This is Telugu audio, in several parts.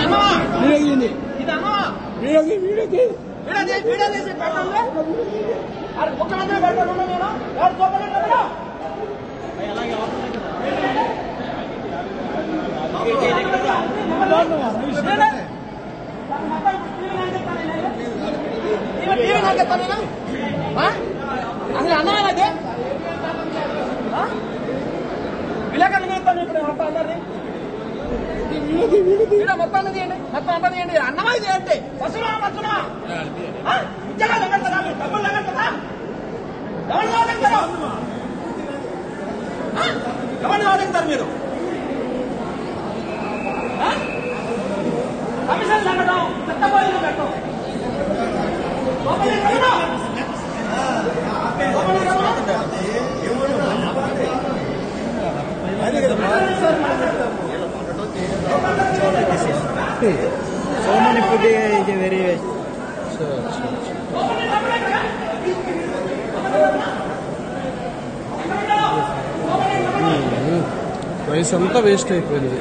ముఖ్యమంత్రి పెడతాను అసలు అన్నది విలేకరులు తీస్తాను ఇప్పుడు మొత్తం అందరినీ మొత్తం తీయండి మొత్తం అంతా తీయండి అన్నమా చేయండి వస్తున్నా వస్తున్నా ఉద్యోగాలు ఎగడతారా డబ్బులు ఎగడతారా ఎవరిని వాదింటారు ఎవరిని వాదింటారు మీరు కమిషన్ తగ్గడం చెత్తపోయిన పెట్టడం so many food is very rice అంతా వేస్ట్ అయిపోయింది.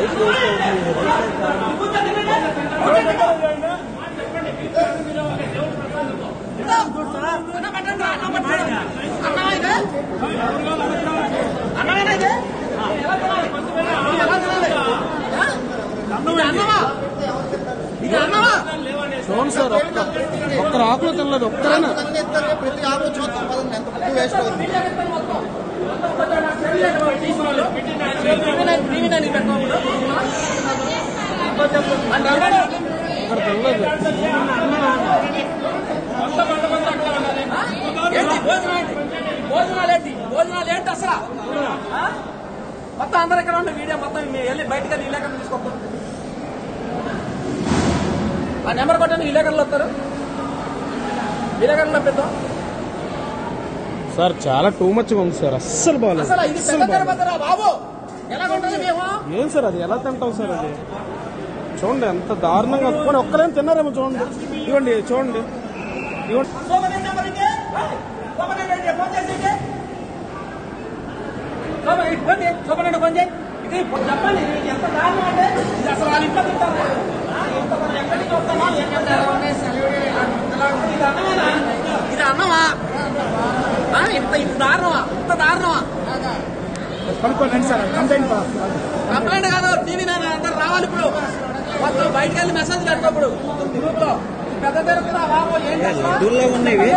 చూడండి సార్ ఒక్కరు ఆకులు తినలేదు ఒక్కరైనా ప్రతి ఆకులు చూద్దాం ఎంత ఫుడ్ వేస్ట్ అవుతుంది. భోజనాలు ఏంటి అసలు మొత్తం అందరూ ఇక్కడ ఉండే వీడియో మొత్తం వెళ్ళి బయటకు వెళ్ళి విలేకరులు తీసుకొస్తాం. ఆ నెంబర్ కొట్టండి విలేకరులు వస్తారు విలేకరులు పెద్దాం. సార్ చాలా టూ మచ్ గా ఉంది సార్ అస్సలు బాగాలేదు. అసలు ఇది పెద్ద బాబు ఎలాగుంటుంది మేము ఏం సార్ అది ఎలా తింటాం సార్ అది చూడండి ఎంత దారుణంగా పోనీ ఒక్కరేం తిన్నారేమో చూడండి ఇవ్వండి చూడండి ఫోన్ చేయి ఇది చెప్పండి ఎంత దారుణం అంటే అసలు వాళ్ళు ఇంట్లో తింటారు ఇది అన్నమా ఇంత దారుణమా ఇంత దారుణమా కంప్లైంట్ కాదు టీవీ అందరు రావాలి ఇప్పుడు మొత్తం బయటకు వెళ్ళి మెసేజ్ పెడతాప్పుడు గ్రూప్ లో పెద్ద తిరుగుతుందా బాబు ఏంటి ఉన్నాయి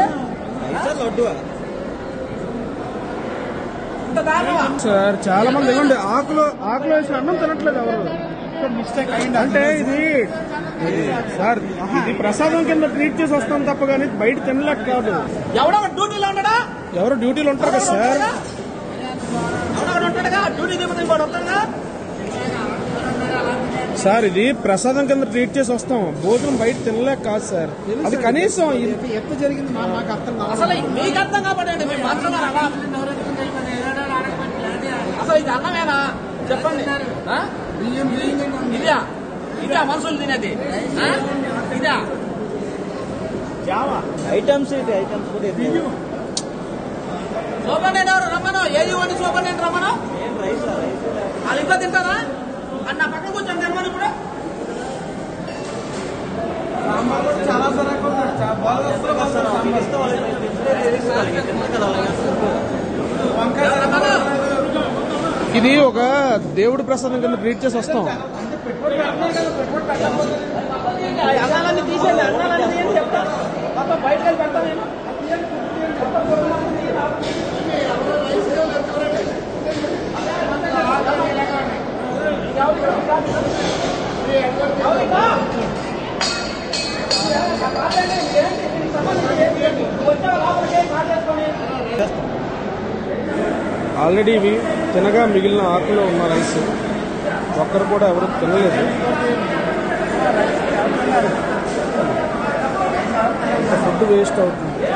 ఇంత దారుణమా సార్ చాలా మంది ఇవ్వండి ఆకులు వేసిన అన్నం తినట్లేదు ఎవరు మిస్టేక్ అంటే ఇది సార్ ఇది ప్రసాదం కింద ట్రీట్ చేసి వస్తాం తప్ప కానీ బయట తినలేక కాదు. ఎవడో డ్యూటీలో ఉంటాడా ఎవరు డ్యూటీలు ఉంటారు కదా సార్ ఎవడో ఉంటాడుగా డ్యూటీ దిగుతుంది ఇంకోటి వస్తాడుగా సార్ ఇది ప్రసాదం కింద ట్రీట్ చేసి వస్తాం భోజనం బయట తినలేక కాదు సార్ అది కనీసం ఎంత జరిగింది మాకు అర్థం కావాలి. అసలు మీకు అర్థం కాబట్టి మేము మాట్లాడాలా అసలు ఇది అన్నమేనా చెప్పండి ఇదా ఇదా మనుషులు తినేది ఇదా ఐటమ్స్ ఇది ఐటమ్స్ కూడా సూపర్నెంట్ ఎవరు రమ్మను ఏది వండి సూపర్నెంట్ రమ్మను వాళ్ళు ఇంట్లో తింటారా అని నా పక్కన కూర్చొని తినమని ఇప్పుడు చాలా ఇది ఒక దేవుడి ప్రసాదం కింద ట్రీట్ చేసి వస్తాం. అన్నాలన్నీ తీసేయండి అన్నాలన్నీ తీయండి చెప్తాను మొత్తం బయటకు వెళ్ళి పెడతాను నేను ఆల్రెడీ ఇవి తినగా మిగిలిన ఆకులో ఉన్న రైస్ ఒక్కరు కూడా ఎవరు తినలేదు. ఫుడ్ వేస్ట్ అవుతుంది.